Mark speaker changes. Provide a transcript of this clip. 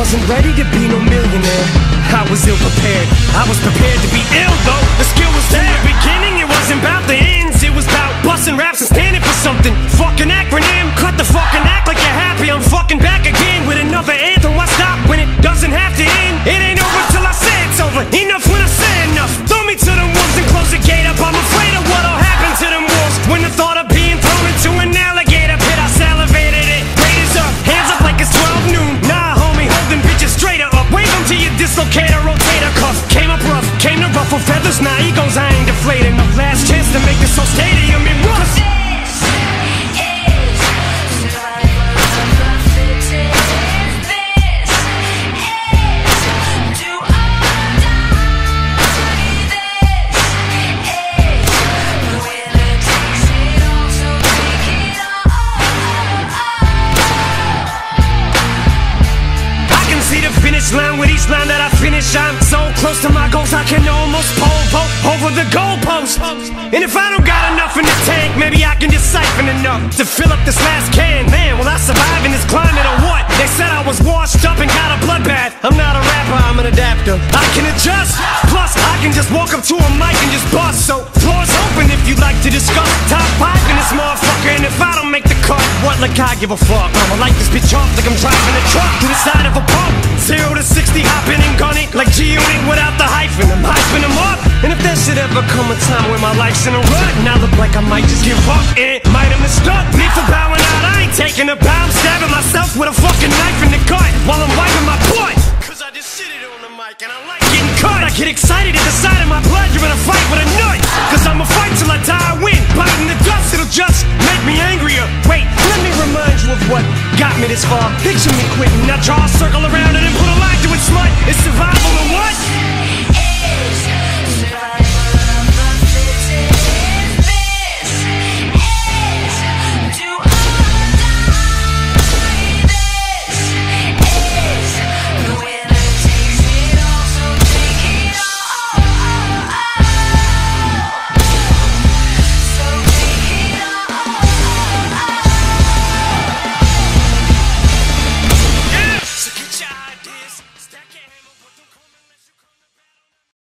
Speaker 1: wasn't ready to be no millionaire. I was ill prepared. I was prepared to be ill though. The skill was there. The beginning, it wasn't about the ends. It was about busting raps and standing for something. Fucking acronym. Cut the fucking act like you're happy. I'm fucking back again with another anthem. Why stop when it doesn't have to end? It ain't over till I say it's over. Enough when I say enough. Throw me to the wolves and close the gate up. I'm afraid of what'll happen to them wolves when the thought of being thrown into an alligator pit. I salivated it. Raiders up, hands up like it's 12 noon. Nah, homie, holding bitches straighter up. Wave them to your dislocator, rotator cuff. Came up rough, came to ruffle feathers. Nah, egos, I ain't deflated. No last chance to make this whole stadium in rust. Line with each line that I finish, I'm so close to my goals I can almost pole vault over the goalpost. And if I don't got enough in the tank, maybe I can just siphon enough to fill up this last can. Man, will I survive in this climate or what? They said I was washed up and got a bloodbath. I'm not a rapper, I'm an adapter. I can adjust, plus I can just walk up to a mic and just bust. So floor's open if you'd like to discuss. Top 5 in this motherfucker, and if I don't make the cut, what, like I give a fuck? I'ma light this bitch off like I'm driving a truck through the side of a pump. 0 to 60, hopping and gunning like G-Unit without the hyphen. I'm hyping them up. And if there should ever come a time where my life's in a rut and I look like I might just give up, it might have mistook me for bowing out. I ain't taking a bow, I'm stabbing myself with a fucking knife in the gut while I'm wiping my butt. Cause I just sit it on the mic and I like getting cut. I get excited at the sight of my blood. You're in a fight with a nut. Cause I'ma fight till I die, I win. Biting the dust, it'll just make me angrier. Wait, let me remind you of what got me this far. Picture me quitting, now draw a circle around it and put a line to it, smut. It's survival.